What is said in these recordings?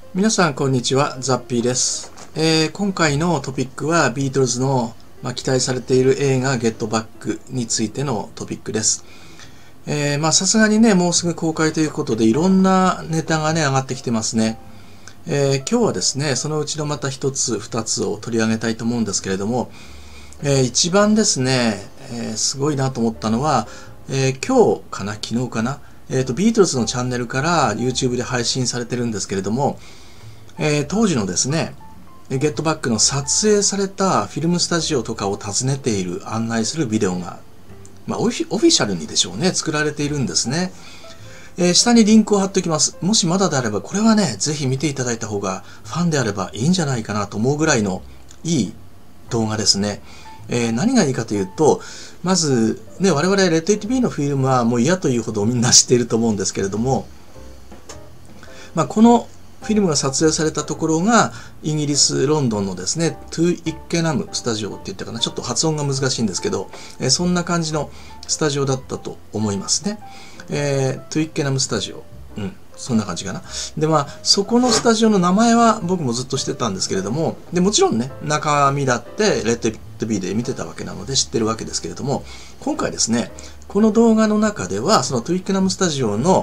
皆さんこんにちは、ザッピーです。今回のトピックはビートルズの、期待されている映画ゲットバックについてのトピックです。さすがにね、もうすぐ公開ということでいろんなネタがね、上がってきてますね。今日はですね、そのうちのまた一つ、二つを取り上げたいと思うんですけれども、一番ですね、すごいなと思ったのは、今日かな、昨日かな、ビートルズのチャンネルから YouTube で配信されてるんですけれども、当時のですね、ゲットバックの撮影されたフィルムスタジオとかを訪ねている、案内するビデオが、オフィシャルにでしょうね、作られているんですね。下にリンクを貼っておきます。もしまだであれば、これはね、ぜひ見ていただいた方が、ファンであればいいんじゃないかなと思うぐらいのいい動画ですね。何がいいかというと、まず、ね、我々レッド・イット・ビーのフィルムはもう嫌というほどみんな知っていると思うんですけれども、このフィルムが撮影されたところがイギリス・ロンドンのですね、トゥ・イッケナムスタジオって言ったかな、ちょっと発音が難しいんですけど、そんな感じのスタジオだったと思いますね。トゥ・イッケナムスタジオ。そんな感じかな。で、そこのスタジオの名前は僕もずっと知ってたんですけれども、で、もちろんね、中身だってレッド・イット・ビーで見てたわけなので知ってるわけですけれども、今回ですね、この動画の中では、そのトゥ・イッケナムスタジオの、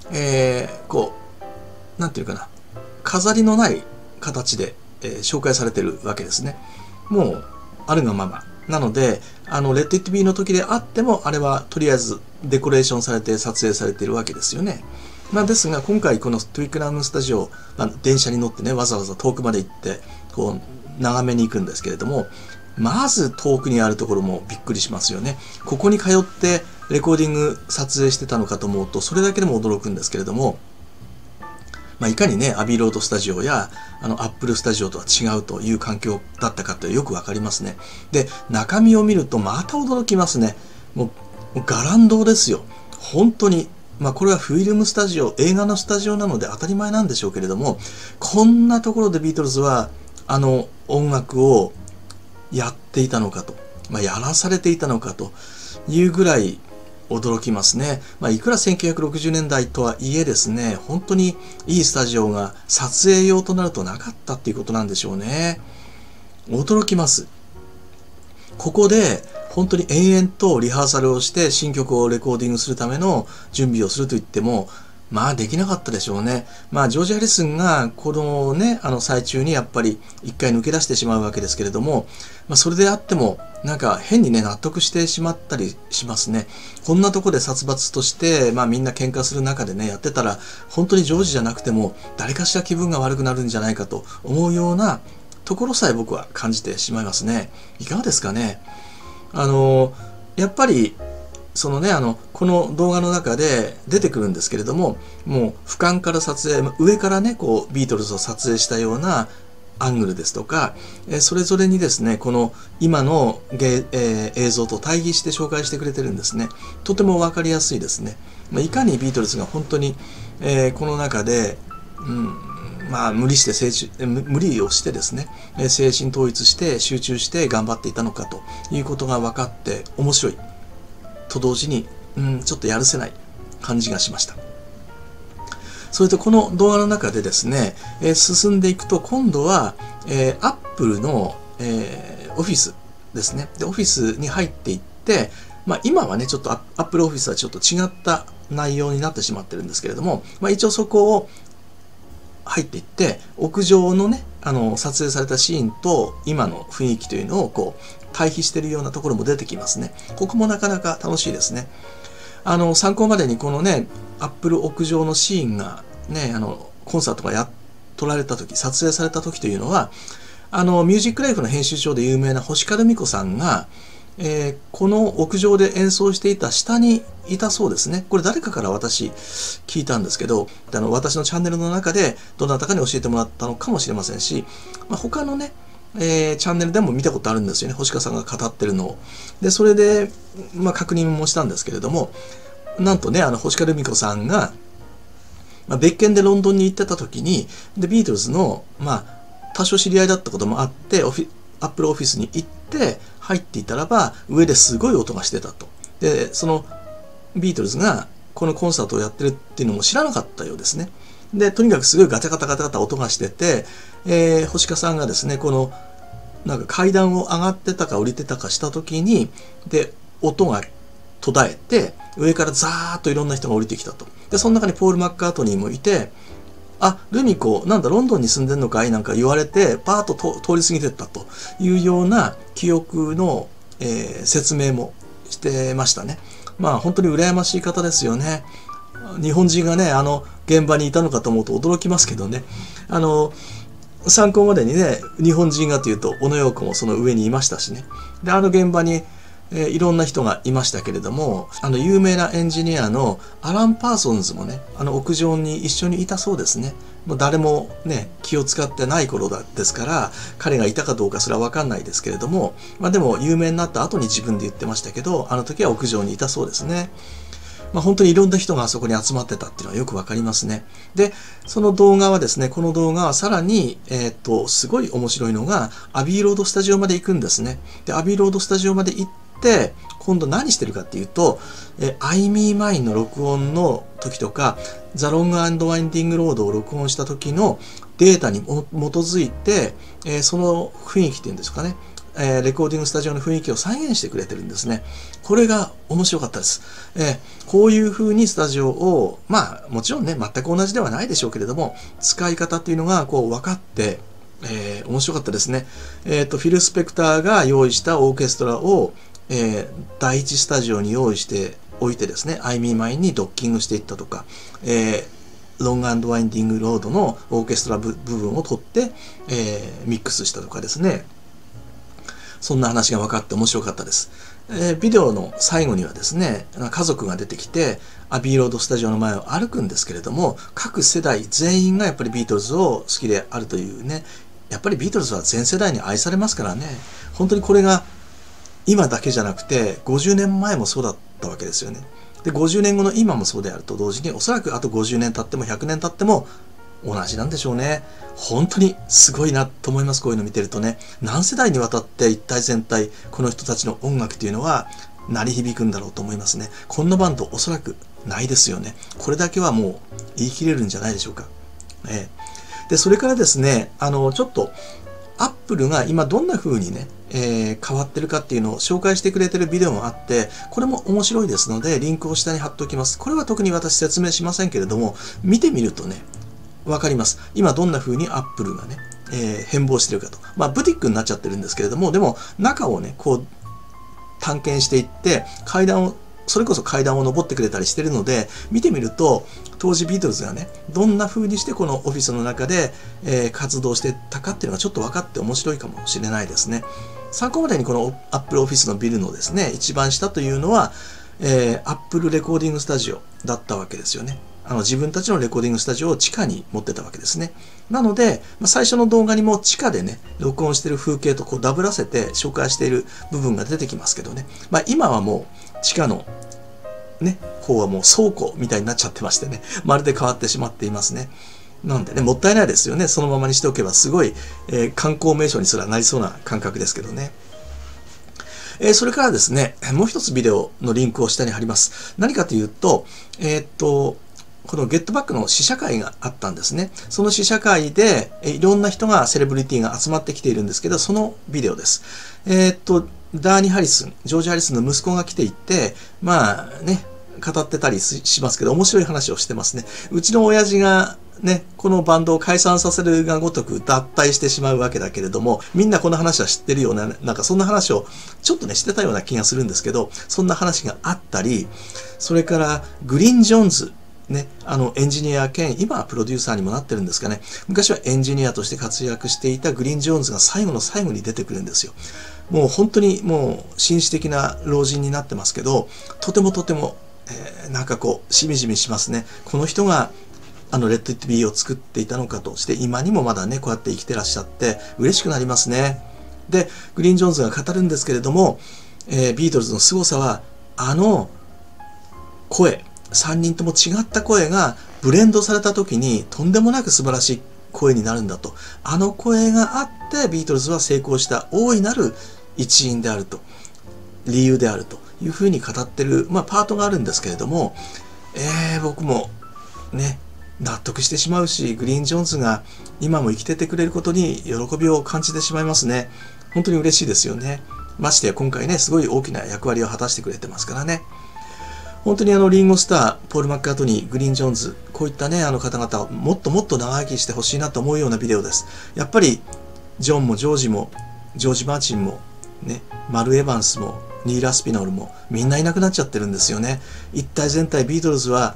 なんていうかな、飾りのない形で、紹介されてるわけですね。もう、あるがまま。なので、レッド・イット・ビーの時であっても、あれはとりあえずデコレーションされて撮影されているわけですよね。ですが、今回このトゥイックナムスタジオ、電車に乗ってね、わざわざ遠くまで行って、こう、眺めに行くんですけれども、まず遠くにあるところもびっくりしますよね。ここに通ってレコーディング撮影してたのかと思うと、それだけでも驚くんですけれども、いかにね、アビーロードスタジオやアップルスタジオとは違うという環境だったかってよくわかりますね。で、中身を見るとまた驚きますね。もう伽藍堂ですよ。本当に。これはフィルムスタジオ、映画のスタジオなので当たり前なんでしょうけれども、こんなところでビートルズは音楽をやっていたのかと、やらされていたのかというぐらい驚きますね。いくら1960年代とはいえですね、本当にいいスタジオが撮影用となるとなかったっていうことなんでしょうね。驚きます。ここで本当に延々とリハーサルをして新曲をレコーディングするための準備をすると言っても、できなかったでしょうね。ジョージ・ハリスンがこのね、最中にやっぱり一回抜け出してしまうわけですけれども、それであっても、変にね、納得してしまったりしますね。こんなとこで殺伐として、みんな喧嘩する中でね、やってたら、本当にジョージじゃなくても、誰かしら気分が悪くなるんじゃないかと思うようなところさえ僕は感じてしまいますね。いかがですかね。やっぱり、この動画の中で出てくるんですけれども、もう俯瞰から撮影、上からね、こうビートルズを撮影したようなアングルですとか、それぞれにですね、この今の映像と対比して紹介してくれてるんですね。とてもわかりやすいですね。いかにビートルズが本当に、この中で、無理をしてですね、精神統一して集中して頑張っていたのかということが分かって面白いと同時に、ちょっとやるせない感じがしました。それとこの動画の中でですね、進んでいくと今度は、アップルの、オフィスですね。で、オフィスに入っていって、今はね、ちょっとアップルオフィスはちょっと違った内容になってしまってるんですけれども、一応そこを入っていって、屋上のね、撮影されたシーンと今の雰囲気というのをこう、対比しているようなところも出てきますね。ここもなかなか楽しいですね。参考までにこのね、アップル屋上のシーンがね、コンサートが撮られた時、撮影された時というのは、ミュージックライフの編集長で有名な星川美子さんが、この屋上で演奏していた下にいたそうですね。これ誰かから私聞いたんですけど、私のチャンネルの中でどなたかに教えてもらったのかもしれませんし、他のね、チャンネルでも見たことあるんですよね。星川さんが語ってるのを。で、それで、確認もしたんですけれども、なんとね、星川美子さんが、別件でロンドンに行ってた時に、で、ビートルズの、多少知り合いだったこともあって、アップルオフィスに行って入っていたらば、上ですごい音がしてたと。で、そのビートルズがこのコンサートをやってるっていうのも知らなかったようですね。 で、とにかくすごいガチャガタガタガタ音がしてて、星香さんがですね、この、なんか階段を上がってたか降りてたかした時に、で、音が途絶えて、上からザーッといろんな人が降りてきたと。で、その中にポール・マッカートニーもいて、あ、ルミ子、なんだ、ロンドンに住んでんのかいなんか言われて、パーッと通り過ぎてったというような記憶の、説明もしてましたね。まあ、本当に羨ましい方ですよね。日本人がね、現場にいたのかと思うと驚きますけどね。参考までにね、日本人がというと、小野洋子もその上にいましたしね。で、現場に、いろんな人がいましたけれども、有名なエンジニアのアラン・パーソンズもね、屋上に一緒にいたそうですね。もう誰もね、気を使ってない頃ですから、彼がいたかどうかそれはわかんないですけれども、まあでも有名になった後に自分で言ってましたけど、あの時は屋上にいたそうですね。まあ、本当にいろんな人があそこに集まってたっていうのはよくわかりますね。で、その動画はですね、この動画はさらに、すごい面白いのが、アビーロードスタジオまで行くんですね。で、アビーロードスタジオまで行って、今度何してるかっていうと、I Me Mine の録音の時とか、The Long and Winding Road を録音した時のデータに基づいて、その雰囲気っていうんですかね、レコーディングスタジオの雰囲気を再現してくれてるんですね。これが面白かったです。こういう風にスタジオを、まあもちろんね、全く同じではないでしょうけれども、使い方っていうのがこう分かって、面白かったですね。フィル・スペクターが用意したオーケストラを、第一スタジオに用意しておいてですね、I Me Mine にドッキングしていったとか、ロング&ワインディングロードのオーケストラ部分を取って、ミックスしたとかですね。そんな話が分かって面白かったです。ビデオの最後にはですね、家族が出てきて、アビーロードスタジオの前を歩くんですけれども、各世代全員がやっぱりビートルズを好きであるというね、やっぱりビートルズは全世代に愛されますからね、本当にこれが今だけじゃなくて、50年前もそうだったわけですよね。で、50年後の今もそうであると同時に、おそらくあと50年経っても100年経っても同じなんでしょうね。本当にすごいなと思います。こういうの見てるとね。何世代にわたって一体全体、この人たちの音楽というのは鳴り響くんだろうと思いますね。こんなバンドおそらくないですよね。これだけはもう言い切れるんじゃないでしょうか。で、それからですね、ちょっと、アップルが今どんな風にね、変わってるかっていうのを紹介してくれてるビデオもあって、これも面白いですので、リンクを下に貼っておきます。これは特に私説明しませんけれども、見てみるとね、わかります。今どんな風にアップルがね、変貌してるかと。まあ、ブティックになっちゃってるんですけれども、でも中をね、こう、探検していって、それこそ階段を登ってくれたりしてるので、見てみると、当時ビートルズがね、どんな風にしてこのオフィスの中で、活動してたかっていうのがちょっと分かって面白いかもしれないですね。参考までにこの Apple Office のビルのですね、一番下というのは、Apple レコーディングスタジオだったわけですよね。自分たちのレコーディングスタジオを地下に持ってたわけですね。なので、最初の動画にも地下でね、録音している風景とこうダブらせて紹介している部分が出てきますけどね。今はもう地下のね、方はもう倉庫みたいになっちゃってましてね、まるで変わってしまっていますね。なんでね、もったいないですよね。そのままにしておけばすごい、観光名所にすらなりそうな感覚ですけどね。それからですね、もう一つビデオのリンクを下に貼ります。何かというと、このゲットバックの試写会があったんですね。その試写会でいろんな人が、セレブリティが集まってきているんですけど、そのビデオです。ダーニー・ハリスン、ジョージ・ハリスンの息子が来ていて、まあね、語ってたりしますけど、面白い話をしてますね。うちの親父がね、このバンドを解散させるがごとく脱退してしまうわけだけれども、みんなこの話は知ってるような、なんかそんな話をちょっとね、してたような気がするんですけど、そんな話があったり、それからグリーン・ジョーンズ、ね、エンジニア兼、今はプロデューサーにもなってるんですかね。昔はエンジニアとして活躍していたグリーン・ジョーンズが最後の最後に出てくるんですよ。もう本当にもう紳士的な老人になってますけど、とてもとても、なんかこう、しみじみしますね。この人が、レッド・イット・ビーを作っていたのかとして、今にもまだね、こうやって生きてらっしゃって、嬉しくなりますね。で、グリーン・ジョーンズが語るんですけれども、ビートルズの凄さは、声、3人とも違った声がブレンドされた時にとんでもなく素晴らしい声になるんだと。声があってビートルズは成功した大いなる一因であると。理由であるというふうに語ってる、パートがあるんですけれども、僕もね、 納得してしまうし、グリーン・ジョーンズが今も生きててくれることに喜びを感じてしまいますね。本当に嬉しいですよね。ましてや今回ね、すごい大きな役割を果たしてくれてますからね。本当にリンゴ・スター、ポール・マッカートニー、グリーン・ジョーンズ、こういったね、方々をもっともっと長生きしてほしいなと思うようなビデオです。やっぱり、ジョンもジョージも、ジョージ・マーチンも、ね、マル・エヴァンスも、ニーラ・スピノールも、みんないなくなっちゃってるんですよね。一体全体ビートルズは、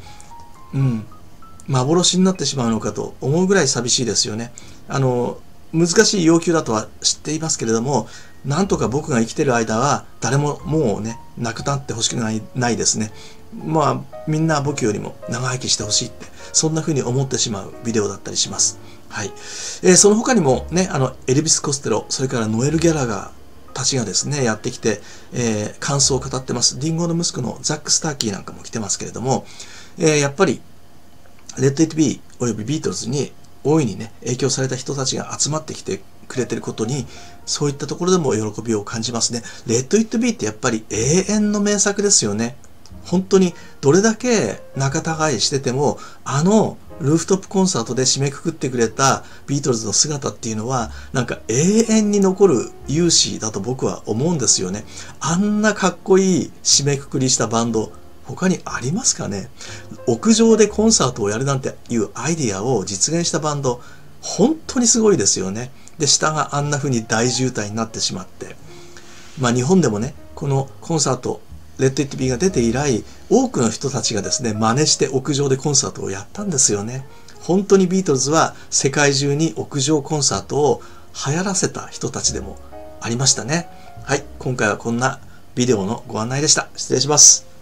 幻になってしまうのかと思うぐらい寂しいですよね。難しい要求だとは知っていますけれども、なんとか僕が生きてる間は誰ももうね、亡くなってほしくないですね。まあ、みんな僕よりも長生きしてほしいって、そんな風に思ってしまうビデオだったりします。はい。その他にもね、エルビス・コステロ、それからノエル・ギャラガーたちがですね、やってきて、感想を語ってます。リンゴの息子のザック・スターキーなんかも来てますけれども、やっぱり、レッド・イット・ビーおよびビートルズに大いにね、影響された人たちが集まってきてくれてることに、そういったところでも喜びを感じますね。レッド・イット・ビーってやっぱり永遠の名作ですよね。本当にどれだけ仲違いしてても、ルーフトップコンサートで締めくくってくれたビートルズの姿っていうのは、なんか永遠に残る勇姿だと僕は思うんですよね。あんなかっこいい締めくくりしたバンド、他にありますかね。屋上でコンサートをやるなんていうアイディアを実現したバンド、本当にすごいですよね。で、下があんな風に大渋滞になってしまって。まあ日本でもね、このコンサート、レッド・イット・ビーが出て以来、多くの人たちがですね、真似して屋上でコンサートをやったんですよね。本当にビートルズは世界中に屋上コンサートを流行らせた人たちでもありましたね。はい、今回はこんなビデオのご案内でした。失礼します。